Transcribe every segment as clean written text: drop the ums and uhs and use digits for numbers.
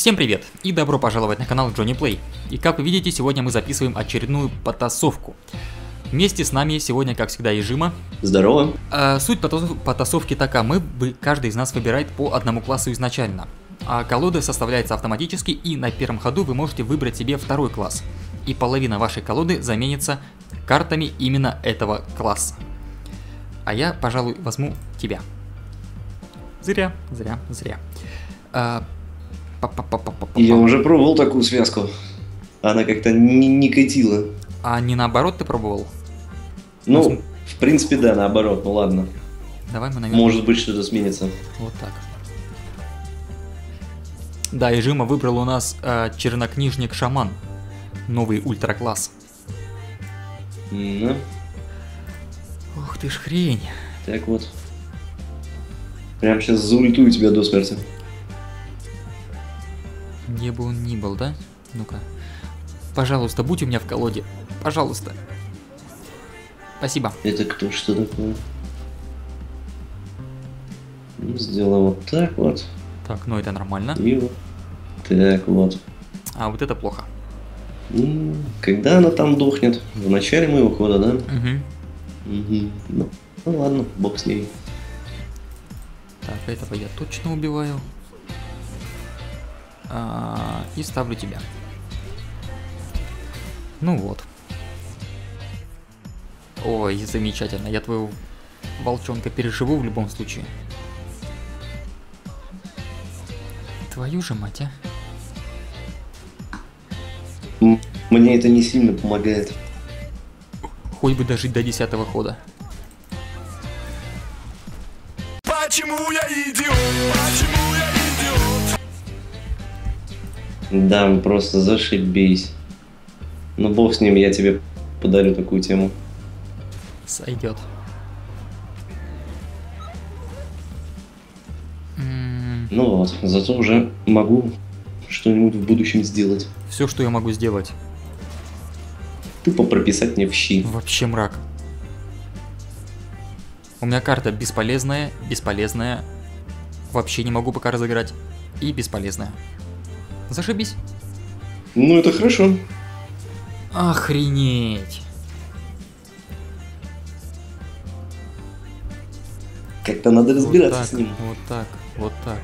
Всем привет и добро пожаловать на канал Джонни Плей. И как вы видите, сегодня мы записываем очередную потасовку. Вместе с нами сегодня, как всегда, Ежима. Здорово. Суть потасовки такая: каждый из нас выбирает по одному классу изначально. А колода составляется автоматически, и на первом ходу вы можете выбрать себе второй класс. И половина вашей колоды заменится картами именно этого класса. А я, пожалуй, возьму тебя. Зря. Я уже пробовал такую связку. Она как-то не катила. А не наоборот ты пробовал? Ну, в принципе, да, наоборот. Ну ладно. Давай мы, наверное... Может быть, что-то сменится. Вот так. Да, Ежима выбрал у нас чернокнижник-шаман. Новый ультра-класс. Ух ты ж хрень. Так вот. Прям сейчас заультую тебя до смерти. Где бы он ни был, да? Ну-ка. Пожалуйста, будь у меня в колоде. Пожалуйста. Спасибо. Это кто? Что такое? Сделаем вот так вот. Так, ну это нормально. И вот так вот. А вот это плохо. Когда она там дохнет? В начале моего хода, да? Угу. Ну ладно, бог с ней. Так, этого я точно убиваю. И ставлю тебя. Ну вот. Ой, замечательно. Я твоего волчонка переживу в любом случае. Твою же мать, а. Мне это не сильно помогает. Хоть бы дожить до 10-го хода. Почему я идиот? Почему я идиот? Да, просто зашибись. Ну бог с ним, я тебе подарю такую тему. Сойдет. Ну вот, зато уже могу что-нибудь в будущем сделать. Все, что я могу сделать. Тупо прописать мне в щи. Вообще мрак. У меня карта бесполезная, вообще не могу пока разыграть, и бесполезная. Зашибись. Ну это хорошо. Охренеть. Как-то надо разбираться вот так, с ним. Вот так.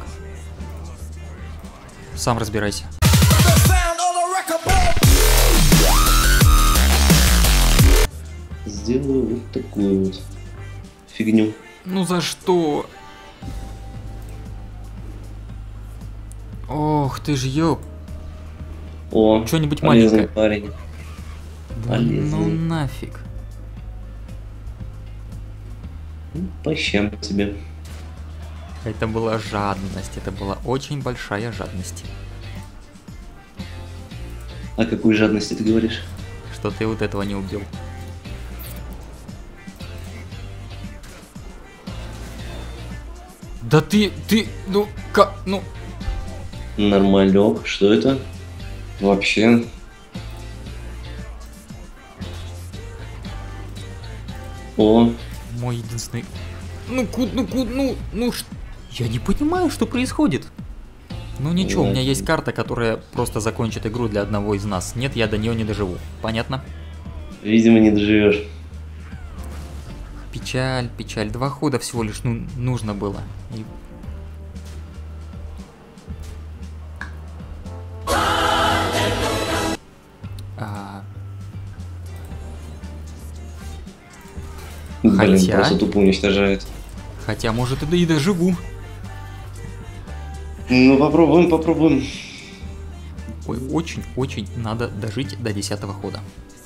Сам разбирайся. Сделаю вот такую вот фигню. Ну за что? Ох ты ж ёп. О, Что-нибудь полезный маленькое. парень. Да Полезный. ну нафиг. По щам тебе. Это была жадность, это была очень большая жадность. О какой жадности ты говоришь? Что ты вот этого не убил. Да ну. Нормалек, что это? Вообще. О, Мой единственный... Я не понимаю, что происходит. Ну ничего, у меня есть карта, которая просто закончит игру для одного из нас. Нет, я до нее не доживу. Понятно? видимо, не доживешь. Печаль. 2 хода всего лишь нужно было. Блин, Хотя- просто тупо уничтожает. Хотя, может, и доживу. Ну, попробуем. Ой, очень надо дожить до 10-го хода.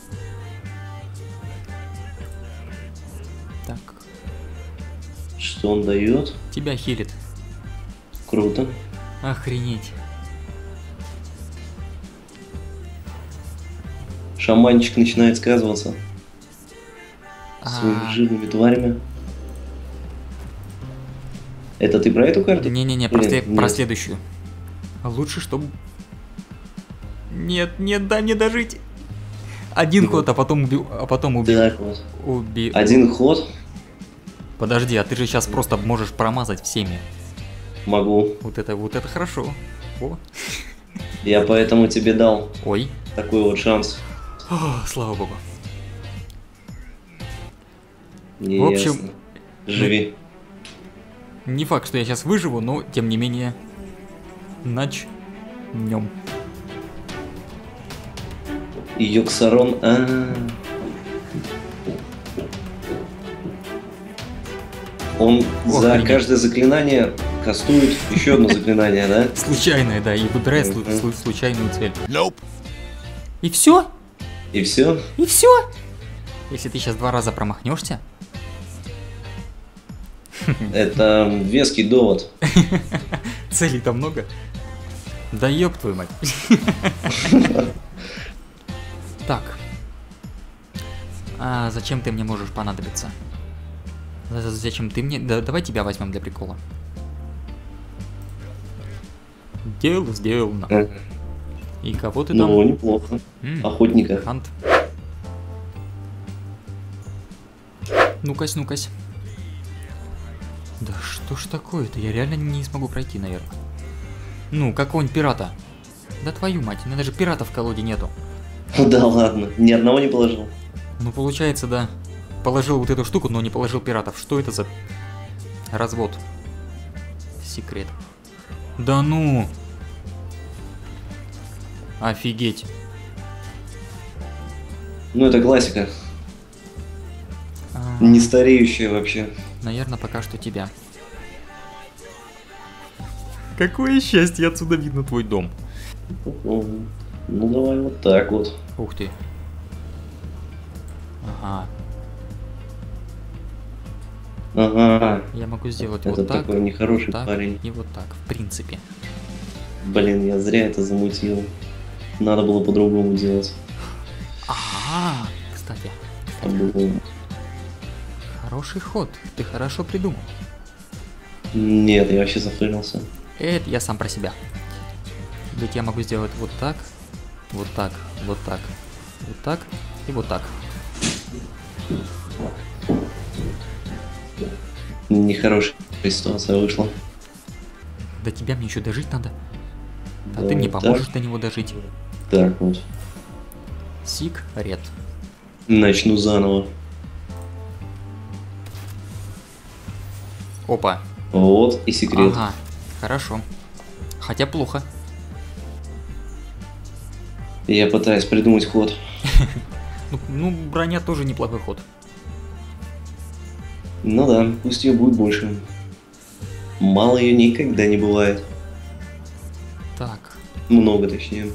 Так, Что он дает? тебя хилит. Круто. Охренеть. Шаманчик начинает сказываться своими жирными тварями. Это ты про эту карту? Не-не-не, Блин, про нет. следующую. Лучше, чтобы... Нет, дай мне дожить. Один ход, а потом убил. Так вот. Один ход. Подожди, а ты же сейчас просто можешь промазать всеми. Могу. Вот это хорошо. О. Я поэтому тебе дал Ой. такой вот шанс. О, слава богу. Ясно. В общем, Живи. не факт, что я сейчас выживу, но тем не менее начнем. Йоксарон. Он за охренеть. каждое заклинание кастует еще одно заклинание, да? Случайное, да, и выбирает случайную цель. И все? И все? И все? Если ты сейчас 2 раза промахнешься, Это веский довод. целей-то много. Да ёб твою мать. Так. А зачем ты мне можешь понадобиться? Зачем ты мне? Да, давай тебя возьмем для прикола. Дело сделано. И кого ты там? Ну, неплохо. Охотника. Хант. Ну-кась, ну-кась. Да что ж такое-то? Я реально не смогу пройти, наверное. Ну, какого-нибудь пирата. Да твою мать, у меня даже пиратов в колоде нету. Ну да ладно, ни одного не положил. Ну, получается, да. Положил вот эту штуку, но не положил пиратов. Что это за развод? Секрет. Да ну! Офигеть. Ну это классика. А, Не стареющая вообще. наверное, пока что тебя. Какое счастье, отсюда видно твой дом. Ну давай вот так вот. Ух ты. Ага. Ага. Я могу сделать Это вот так, такой нехороший вот так парень. и вот так, в принципе. Блин, я зря это замутил. Надо было по-другому делать. Ага, кстати. По-другому. Хороший ход, ты хорошо придумал. Нет, я вообще зафренился. Это я сам про себя. Ведь я могу сделать вот так, вот так, вот так, вот так и вот так. Нехорошая ситуация вышла. До тебя мне еще дожить надо. А Да, ты мне так. поможешь до него дожить. Так вот. Секрет. Начну заново. Опа. Вот и секрет. Ага, хорошо. Хотя плохо. Я пытаюсь придумать ход. Ну, броня тоже неплохой ход. Ну да, пусть ее будет больше. Мало ее никогда не бывает. Так. Много точнее.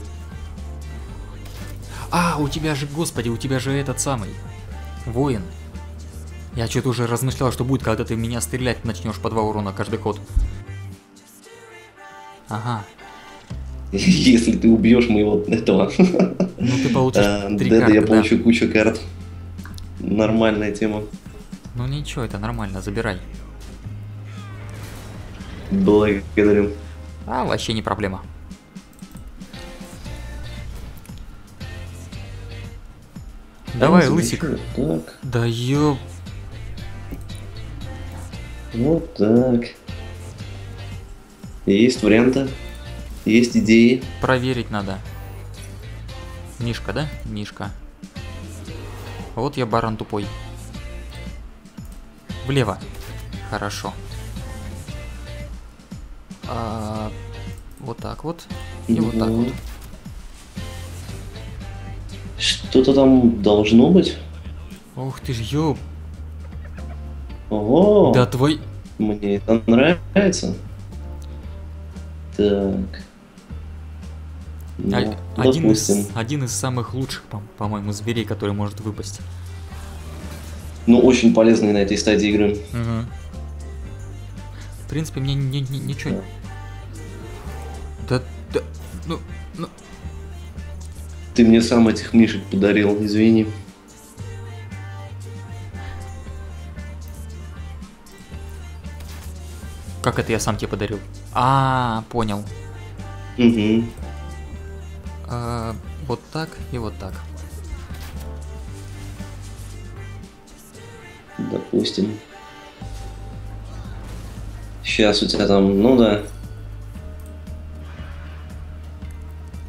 А, у тебя же, господи, у тебя же этот самый воин. Я что-то уже размышлял, что будет, когда ты в меня стрелять начнешь по 2 урона каждый ход. Ага. Если ты убьешь моего этого Ну ты получишь 3 Деда, карты, я да. получу кучу карт. Нормальная тема. Ну ничего, это нормально, забирай. Благодарю. А, вообще не проблема. Давай, лысик. Так, Да ёп. вот так. Есть варианты, есть идеи. Проверить надо. Мишка, да? Мишка. Вот я баран тупой. Влево. Хорошо. Вот так вот. И вот так вот. Что-то там должно быть. Ух ты ж, ёп. Ого, Да твой... мне это нравится. Так. Ну, допустим. Один из самых лучших, по-моему, зверей, который может выпасть. Ну, очень полезный на этой стадии игры. Угу. В принципе, мне ничего... Да, ну... Ты мне сам этих мишек подарил, извини. Как это я сам тебе подарил? А, понял. Угу. Вот так и вот так. Допустим. Сейчас у тебя там, ну да.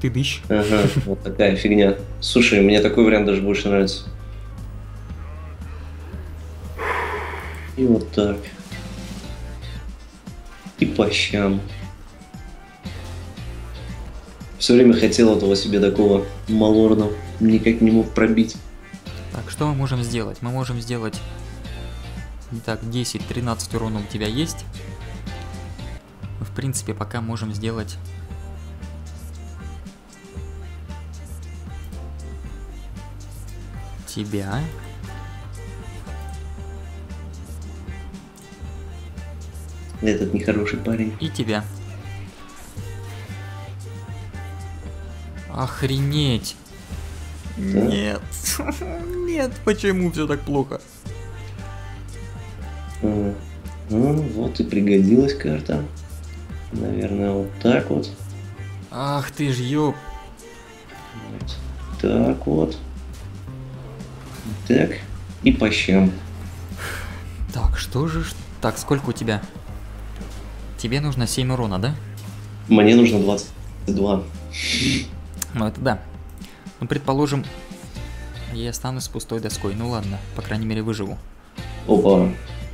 Ты дыщ. Ага, вот такая фигня. Слушай, мне такой вариант даже больше нравится. И вот так. И по щам. Все время хотел этого себе такого малорда. Никак не мог пробить. Так, что мы можем сделать? Мы можем сделать... Так, 10-13 урона у тебя есть. В принципе, пока можем сделать... Тебя. Этот нехороший парень. И тебя. Охренеть. Да? Нет. Нет, почему все так плохо? Ну, вот и пригодилась карта. Наверное, вот так вот. Ах ты ж ёб. Вот так вот. Так. И по щам. Так, что же... Так, сколько у тебя? Тебе нужно 7 урона, да? Мне нужно 22. Ну это да. Ну предположим, я останусь с пустой доской. Ну ладно, по крайней мере выживу. Опа.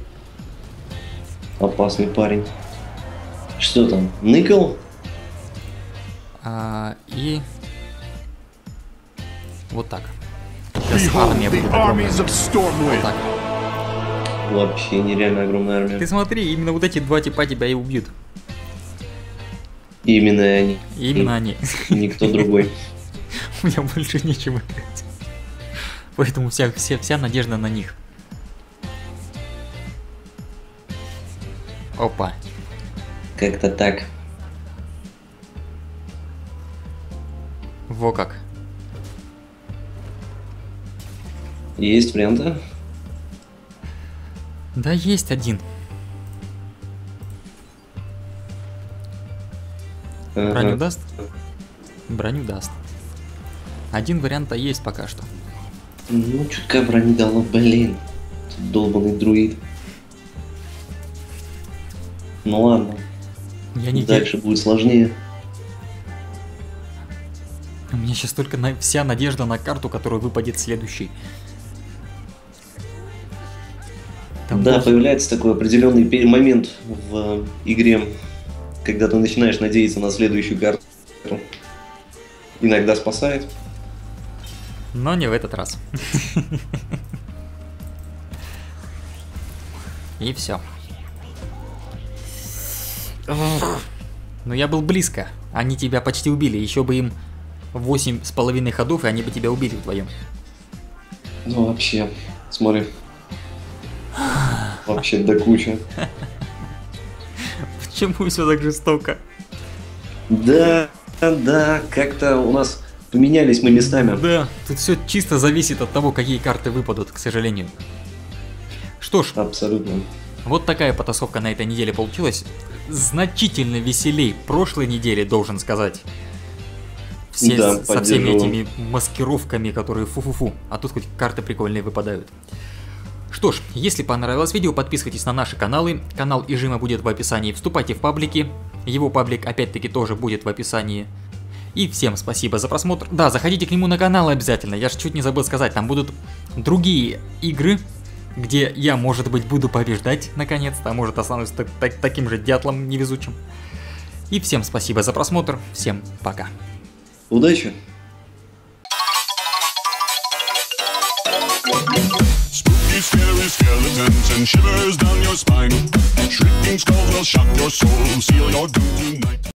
Опасный парень. Что там? Ныкл? И... Вот так. Сейчас армия будет огромная. Вот так. Вообще нереально огромная армия. Ты смотри, именно вот эти два типа тебя и убьют. Именно они. Именно они. Никто другой. У меня больше нечем играть. Поэтому вся надежда на них. Опа. Как-то так. Во как. Есть варианты? Да есть один. Броню даст? Броню даст. Один вариант-то есть пока что. Ну, чутка брони дало, блин. Тут долбанный друид. Ну ладно. Я не Дальше будет сложнее. У меня сейчас только вся надежда на карту, которая выпадет следующей. Там Да, будет... появляется такой определенный момент в игре, когда ты начинаешь надеяться на следующую карту. Иногда спасает. Но не в этот раз. И все. Но я был близко. Они тебя почти убили. Еще бы им 8,5 ходов, и они бы тебя убили вдвоем. Ну вообще, смотри. Вообще до кучи. Почему все так жестоко? Да, как-то у нас поменялись мы местами. Да, тут все чисто зависит от того, какие карты выпадут, к сожалению. Что ж, Абсолютно. вот такая потасовка на этой неделе получилась. Значительно веселей прошлой недели, должен сказать. Все Да, со всеми поддерживаю. этими маскировками, которые фу-фу-фу. А тут хоть карты прикольные выпадают. Что ж, если понравилось видео, подписывайтесь на наши каналы. Канал Ижима будет в описании. Вступайте в паблики. Его паблик опять-таки тоже будет в описании. И всем спасибо за просмотр. Да, заходите к нему на канал обязательно. Я ж чуть не забыл сказать, там будут другие игры, где я, может быть, буду побеждать наконец-то, а может останусь таким же дятлом невезучим. И всем спасибо за просмотр. Всем пока. Удачи! Spooky, scary skeletons and shivers down your spine. Shrieking skulls will shock your soul, seal your doom tonight.